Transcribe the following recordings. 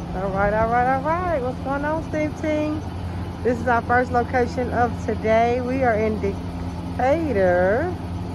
All right, all right, all right. What's going on, Steve Team? This is our first location of today. We are in Decatur,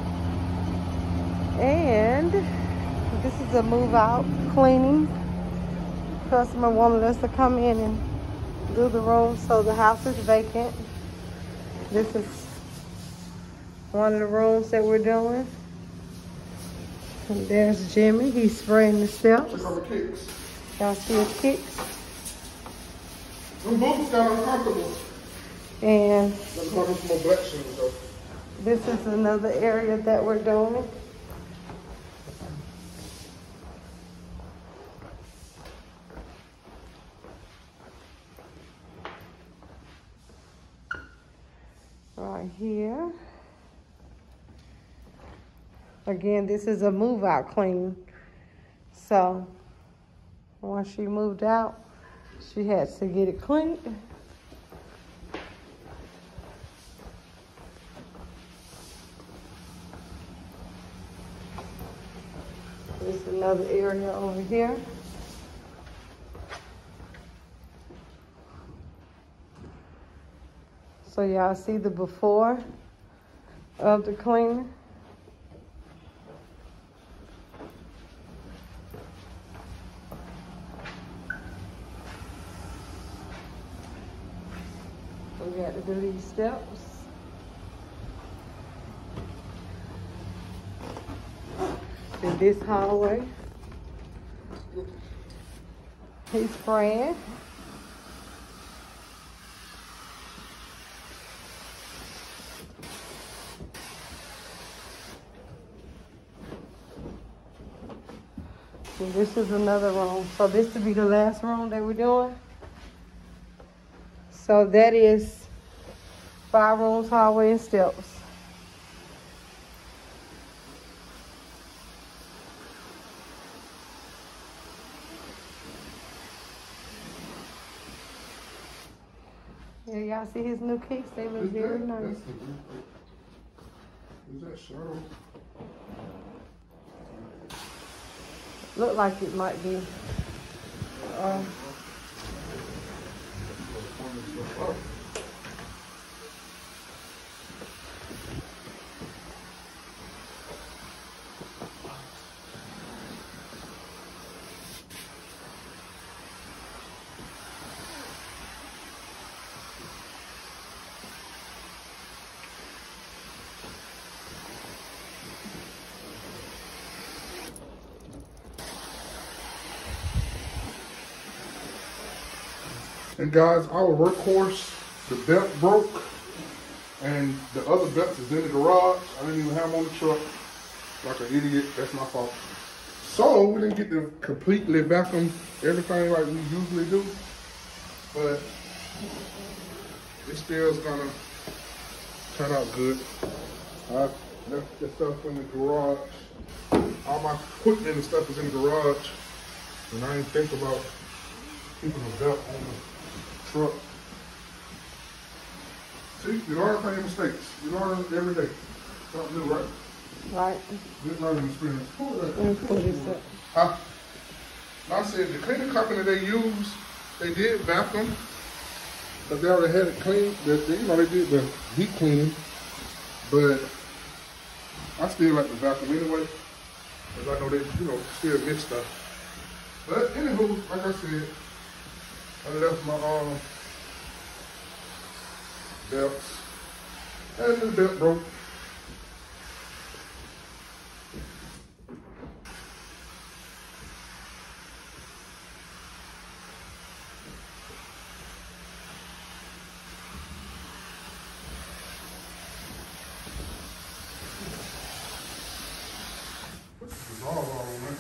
and this is a move out cleaning. Customer wanted us to come in and do the room, so the house is vacant. This is one of the rooms that we're doing. And there's Jimmy. He's spraying the steps. Y'all see his kicks? Them boots got uncomfortable. And Let's go to some more black shoes though. this is another area that we're doing. Right here. Again, this is a move out clean. So once she moved out, she had to get it cleaned. There's another area over here. So y'all see the before of the cleaning. We got to do these steps. In this hallway, he's spraying. And this is another room. So this will be the last room that we're doing. So that is 5 rooms, hallway, and steps. Yeah, y'all see his new kicks? They look very nice. Is that Cheryl? Look like it might be. And guys, our workhorse, the belt broke, and the other belts is in the garage. I didn't even have them on the truck. Like an idiot, that's my fault. So we didn't get to completely vacuum everything like we usually do, but it still's gonna turn out good. I left the stuff in the garage. All my equipment and stuff is in the garage, and I didn't think about keeping the belt on the truck. See, you learn from your mistakes. You learn every day. Something new, right? Right. Good learning experience. Let me pull this up. Huh? I said the cleaning company they use, they did vacuum, but they already had it cleaned. They did the deep cleaning, but I still like the vacuum anyway, because I know they, still miss stuff. But anywho, like I said, I left my belts, and the belt broke. This is all man.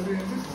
And then this room.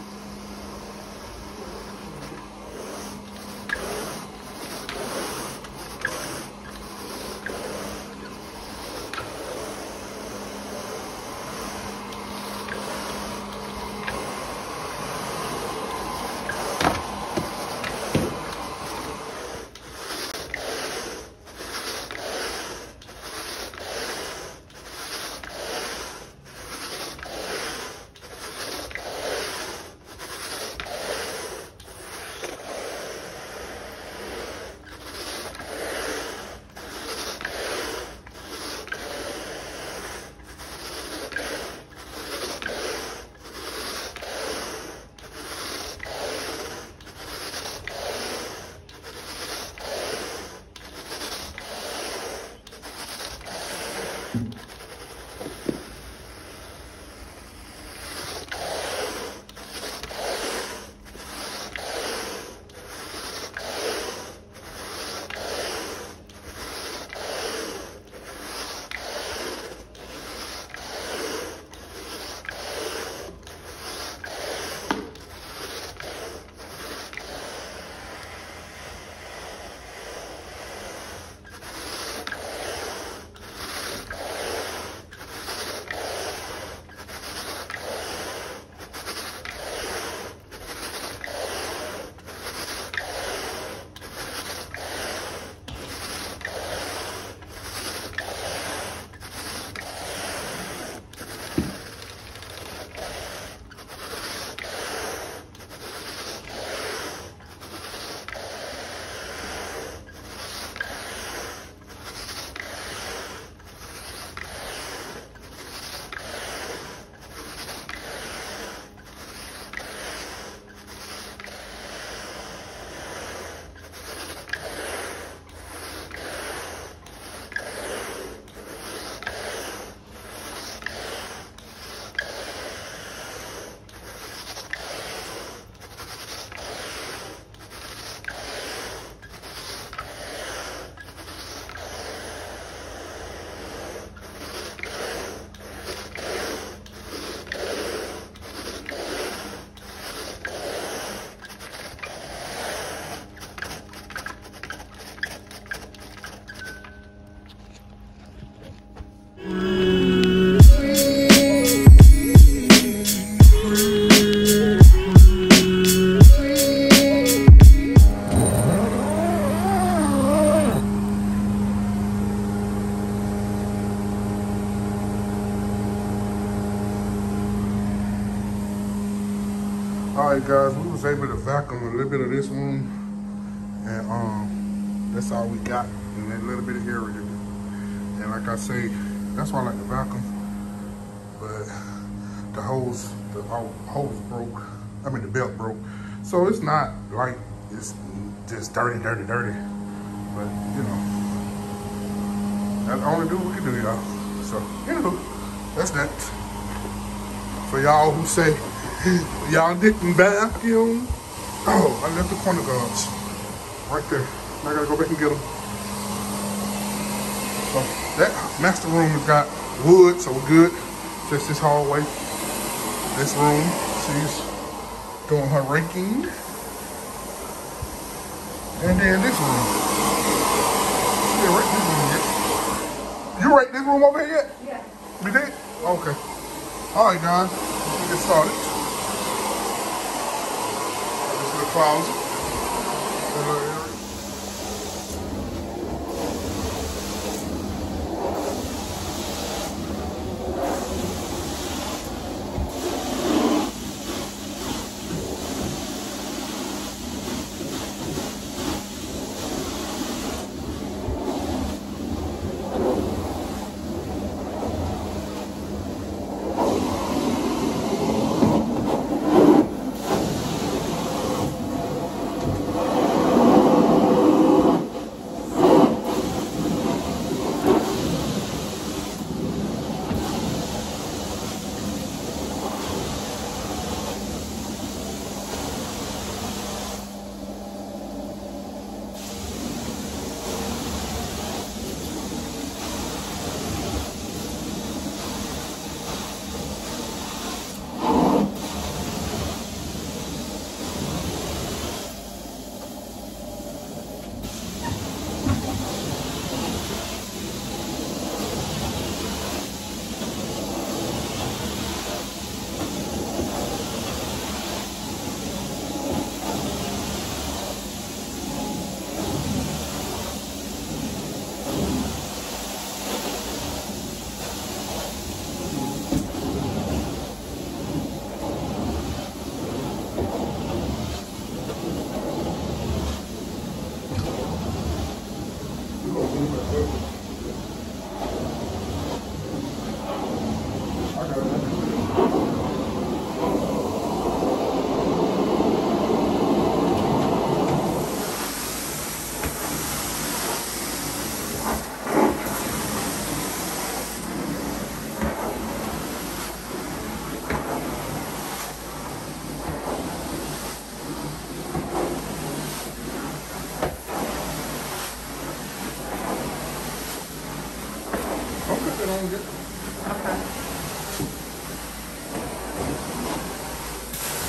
Alright guys, we was able to vacuum a little bit of this room, and that's all we got in that little bit of area. And like I say, that's why I like the vacuum, but the hose broke. I mean the belt broke. So it's not like it's just dirty. But you know, that's the only do we can do, y'all. So, anywho, that's that. For y'all who say, y'all didn't vacuum. Oh, I left the corner guards right there. I gotta go back and get them. So that master room has got wood, so we're good. Just this hallway. This room, she's doing her raking. And then this room. She didn't rake this room yet. You rake this room over here yet? Yeah. You did? Okay. All right, guys. Let's get started. This is the closet.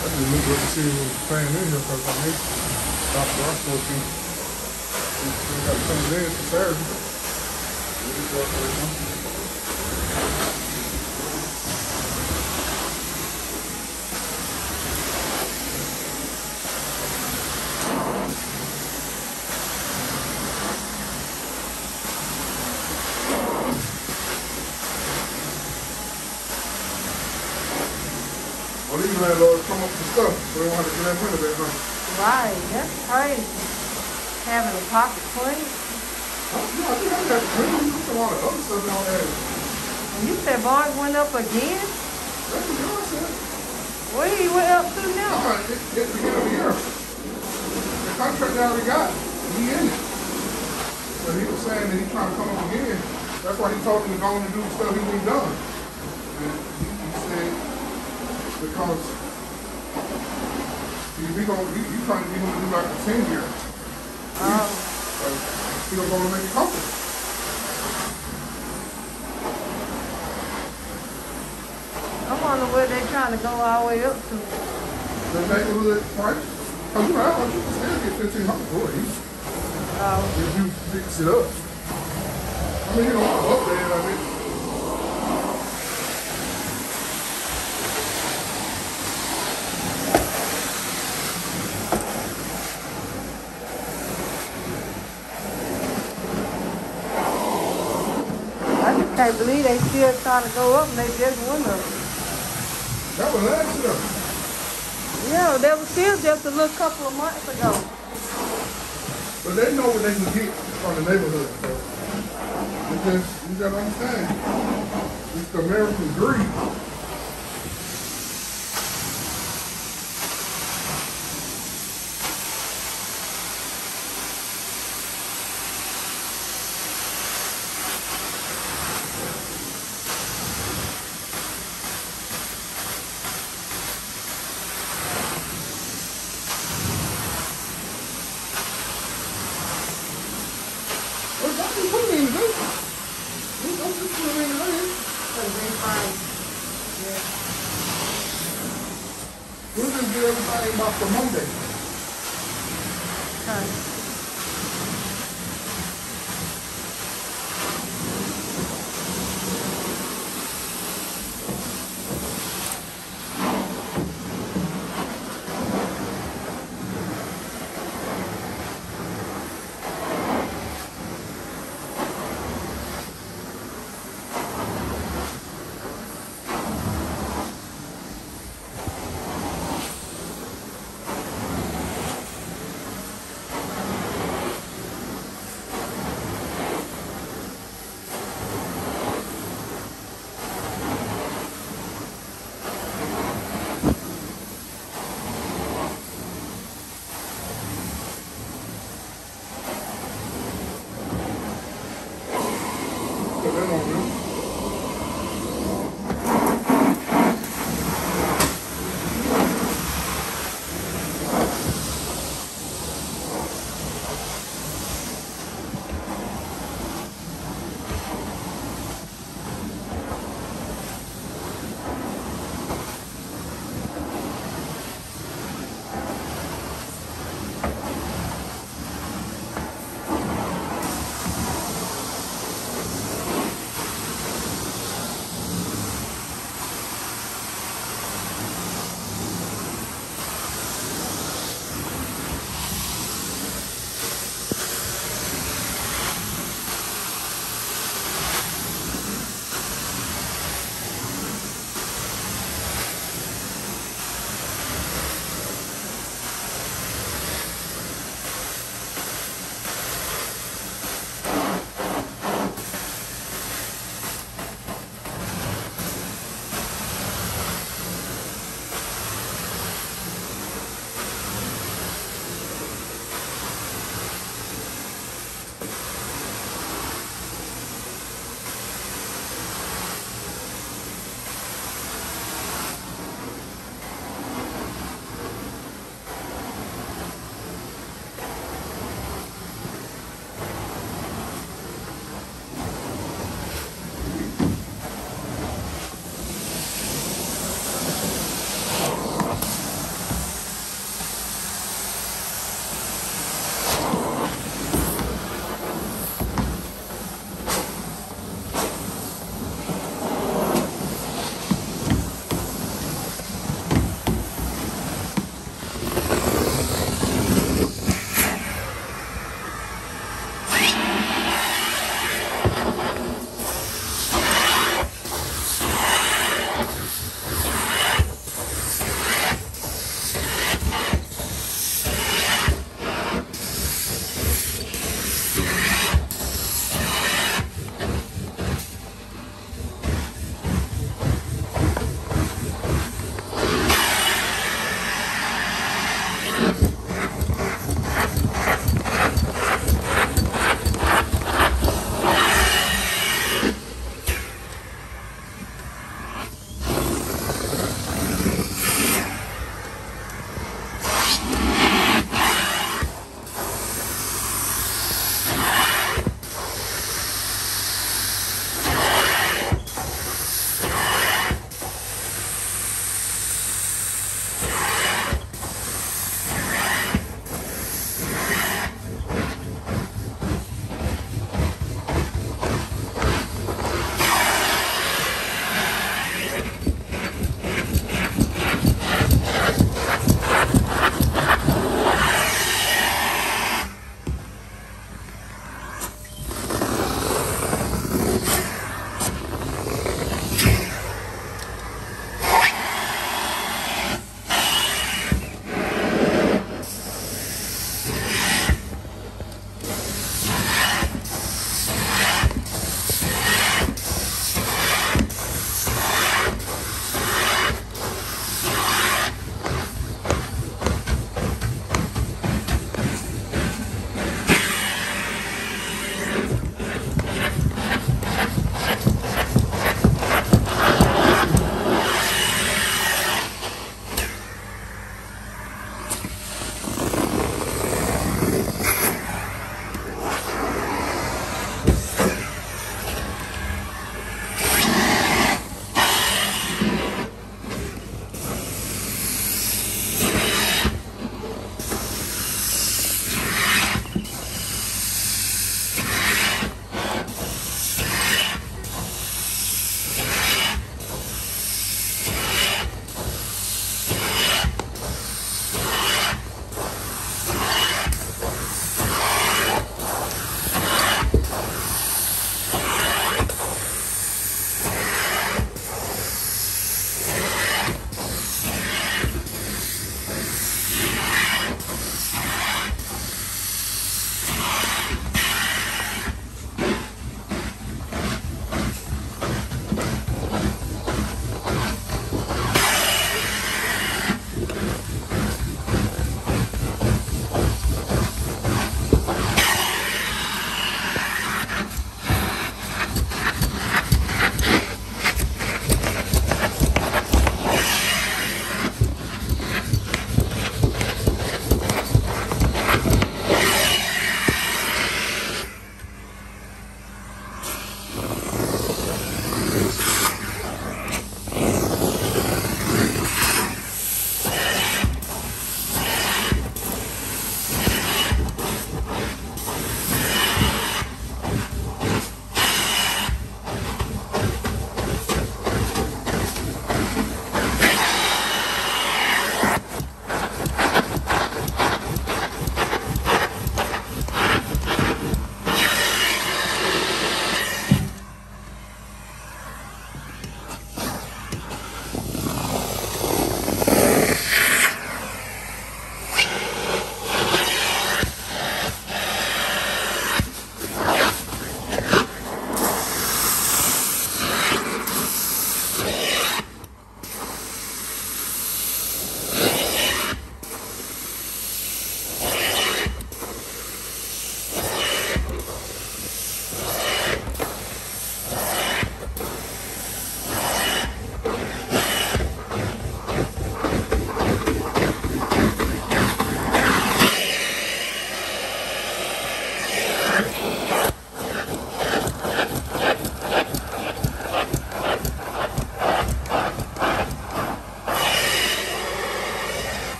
I just looked up to see what was playing in here because I made Dr. Roscoe thing. We got to come in for Saturday. We'll just walk right now. Well, these landlords come up with stuff, so they don't have to get that money back, huh? Right, that's crazy. Having a pocket clean. Oh, yeah, I think I got clean. Look at all the other stuff down there. And you said Barnes went up again? That's what John said. Where he went up to now? It's the beginning of the year. The contract they already got, he in it. So he was saying that he's trying to come up again. That's why he told him to go and do the stuff he ain't done. And he said, because you trying to get him to do like a 10-year. Oh. So he don't want to make it comfortable. I wonder where they're trying to go all the way up to. The neighborhood price. Because you know, I want you to still get $1,500 for it. If you fix it up. I mean, you don't want to update it, I mean. I just can't believe they still trying to go up and they just went up. That was last year. Yeah, they were still just a little couple of months ago. But they know what they can get from the neighborhood. So because you gotta understand, it's the American greed. Well, don't just put it in the day. Don't just put it in the day. Because they find, yeah. We'll just get everything by for Monday. Okay.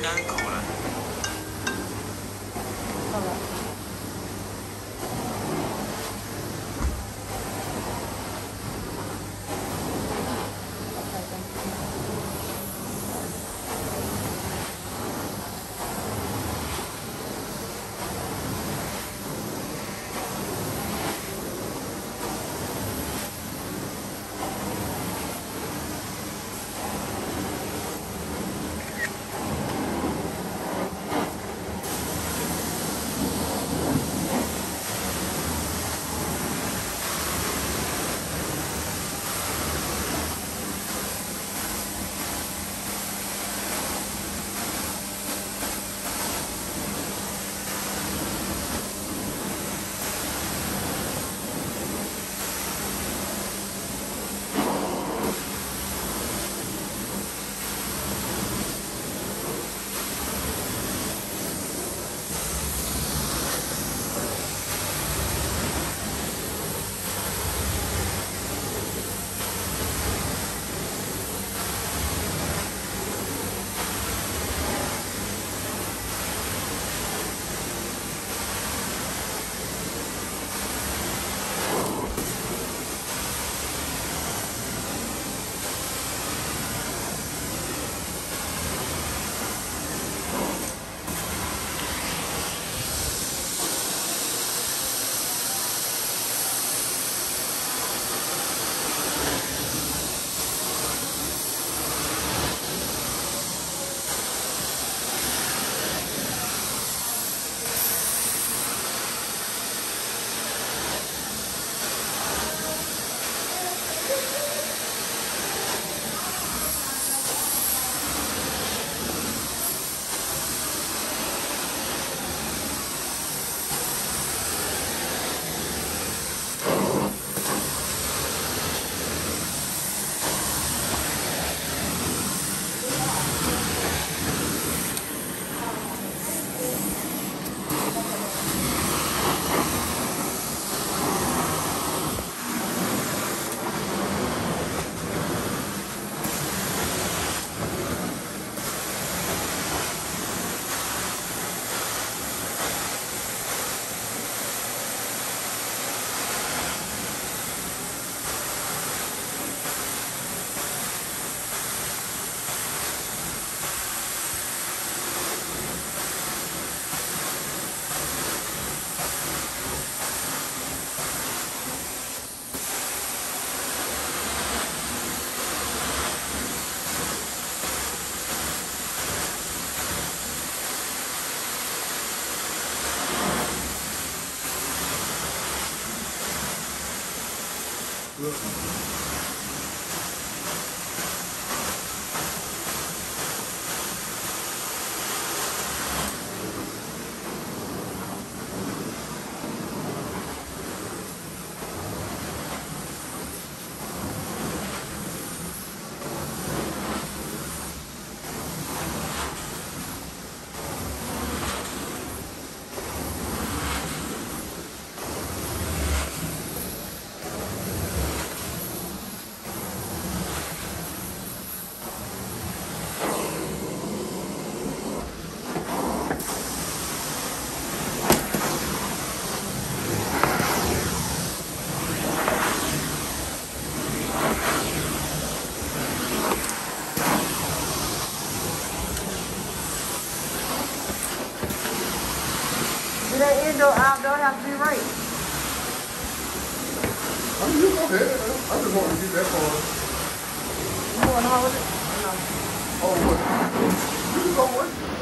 ancora. Vabbè. Do that indoor outdoor have to be right? I mean, you go ahead. I just wanted to get that far. You want to hold it? No. Oh, what? You can go with it.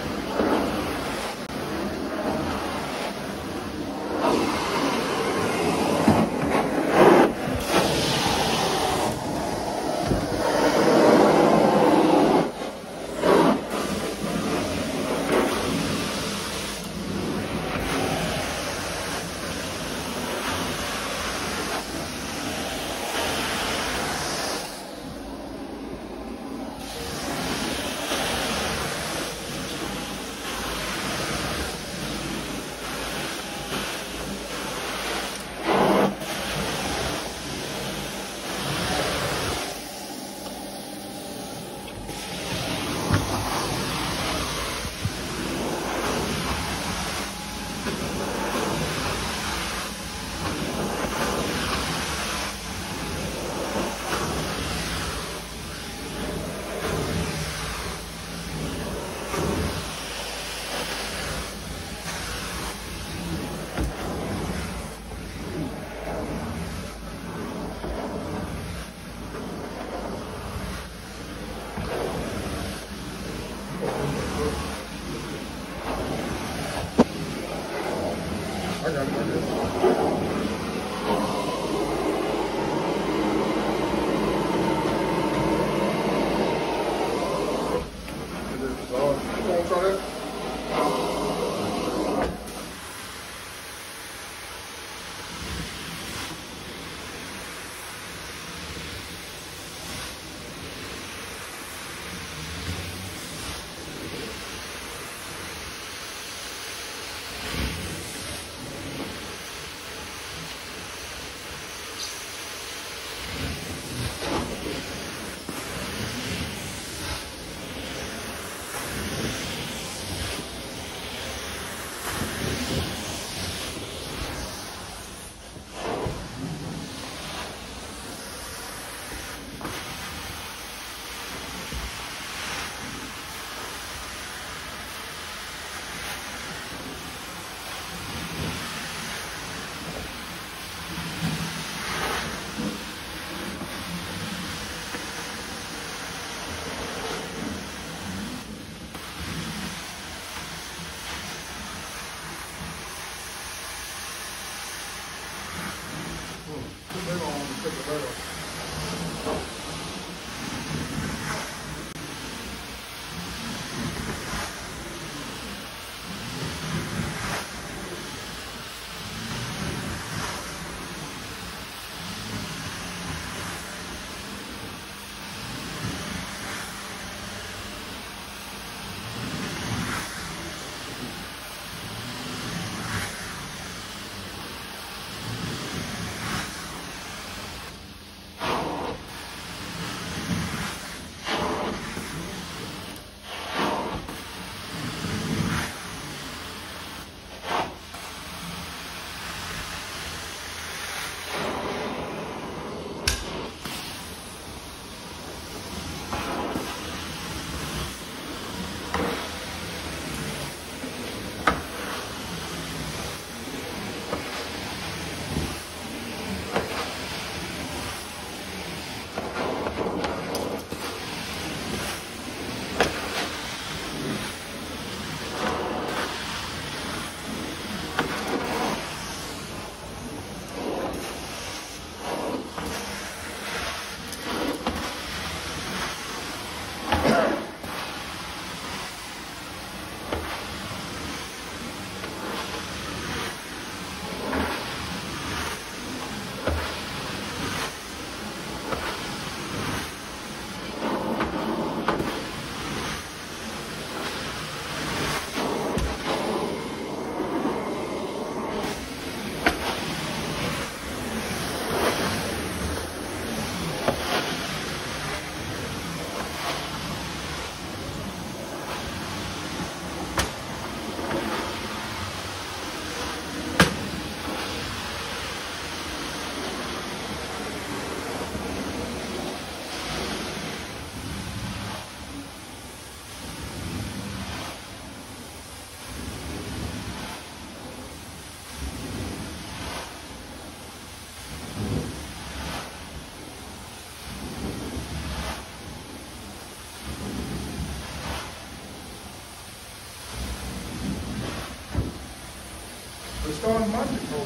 starting Monday. Oh,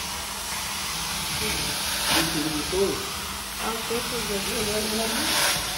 Oh, this is a good one.